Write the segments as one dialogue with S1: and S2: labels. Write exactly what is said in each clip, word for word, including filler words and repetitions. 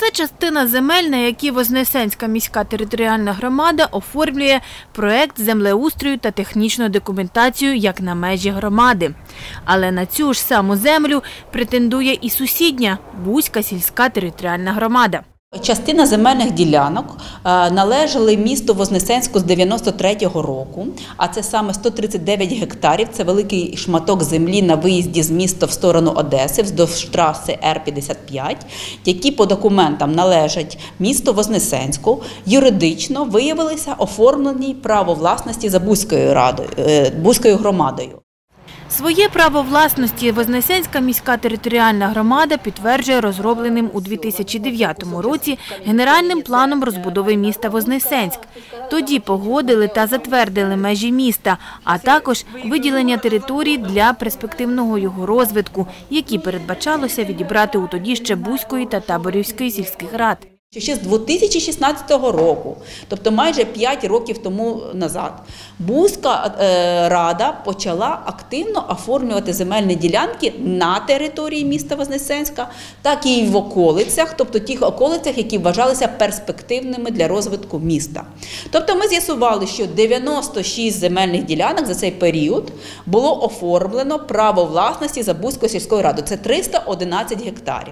S1: Це частина земель, на які Вознесенська міська територіальна громада оформлює проект землеустрою та технічну документацію як на межі громади. Але на цю ж саму землю претендує і сусідня Буська сільська територіальна громада.
S2: Частина земельних ділянок належали місту Вознесенську з дев'яносто третього року, а це саме сто тридцять дев'ять гектарів, це великий шматок землі на виїзді з міста в сторону Одеси, вздовж траси Р п'ятдесят п'ять, які по документам належать місту Вознесенську, юридично виявилися оформлені право власності за Буською радою, Буською громадою.
S1: Своє право власності Вознесенська міська територіальна громада підтверджує розробленим у дві тисячі дев'ятому році генеральним планом розбудови міста Вознесенськ. Тоді погодили та затвердили межі міста, а також виділення територій для перспективного його розвитку, які передбачалося відібрати у тоді ще Буської та Таборівської сільських рад.
S2: Ще з дві тисячі шістнадцятого року, тобто майже п'ять років тому назад, Буська рада почала активно оформлювати земельні ділянки на території міста Вознесенська, так і в околицях, тобто тих околицях, які вважалися перспективними для розвитку міста. Тобто ми з'ясували, що дев'яносто шість земельних ділянок за цей період було оформлено право власності за Буською сільською радою. Це триста одинадцять гектарів.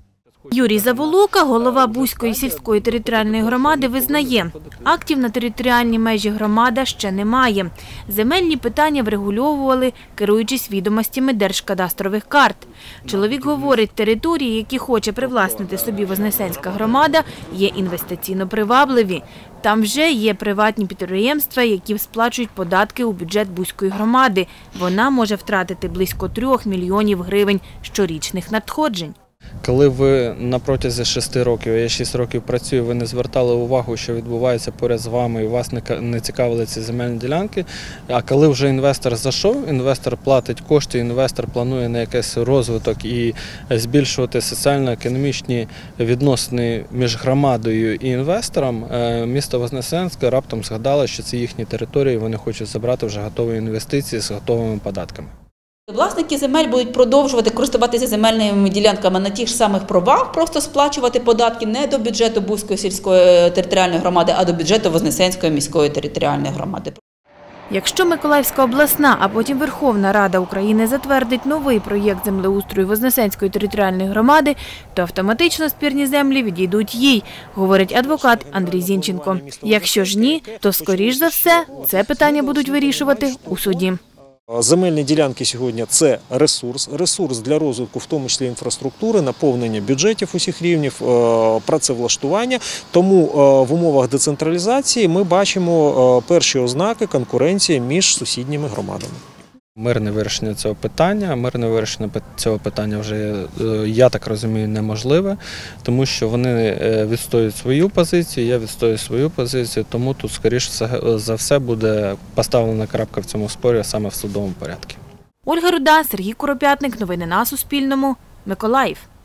S1: Юрій Заволока, голова Буської сільської територіальної громади, визнає, актів на територіальній межі громада ще немає. Земельні питання врегульовували, керуючись відомостями держкадастрових карт. Чоловік говорить, території, які хоче привласнити собі Вознесенська громада, є інвестиційно привабливі. Там вже є приватні підприємства, які сплачують податки у бюджет Буської громади. Вона може втратити близько трьох мільйонів гривень щорічних надходжень.
S3: Коли ви на протязі шести років, я шість років працюю, ви не звертали увагу, що відбувається поряд з вами, і вас не цікавили ці земельні ділянки, а коли вже інвестор зайшов, інвестор платить кошти, інвестор планує на якийсь розвиток і збільшувати соціально-економічні відносини між громадою і інвестором, місто Вознесенське раптом згадало, що це їхні території, вони хочуть забрати вже готові інвестиції з готовими податками.
S2: Власники земель будуть продовжувати користуватися земельними ділянками на тих ж самих правах, просто сплачувати податки не до бюджету Буської сільської територіальної громади, а до бюджету Вознесенської міської територіальної громади.
S1: Якщо Миколаївська обласна, а потім Верховна Рада України затвердить новий проєкт землеустрою Вознесенської територіальної громади, то автоматично спірні землі відійдуть їй, говорить адвокат Андрій Зінченко. Якщо ж ні, то, скоріш за все, це питання будуть вирішувати у суді.
S4: Земельні ділянки сьогодні – це ресурс, ресурс для розвитку, в тому числі інфраструктури, наповнення бюджетів усіх рівнів, працевлаштування. Тому в умовах децентралізації ми бачимо перші ознаки конкуренції між сусідніми громадами.
S3: Мирне вирішення цього питання, мирне вирішення цього питання вже, я так розумію, неможливе, тому що вони відстоюють свою позицію, я відстоюю свою позицію, тому тут, скоріше за все, буде поставлена крапка в цьому спорі саме в судовому порядку.
S1: Ольга Руда, Сергій Куропятник. Новини на Суспільному. Миколаїв.